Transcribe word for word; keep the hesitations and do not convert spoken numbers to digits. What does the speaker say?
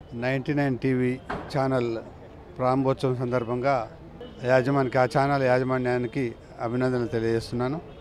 Ninety nine TV channel ప్రారంభోత్సవం సందర్భంగా యాజమాన్యానికి ఆ ఛానల్ యాజమాన్యానికి అభినందనలు తెలియజేస్తున్నాను.